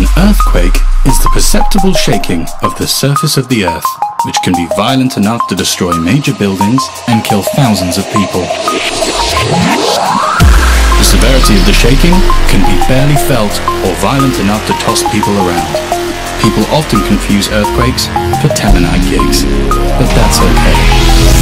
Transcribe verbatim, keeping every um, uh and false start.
An earthquake is the perceptible shaking of the surface of the earth, which can be violent enough to destroy major buildings and kill thousands of people. The severity of the shaking can be barely felt or violent enough to toss people around. People often confuse earthquakes for teminite gigs, but that's okay.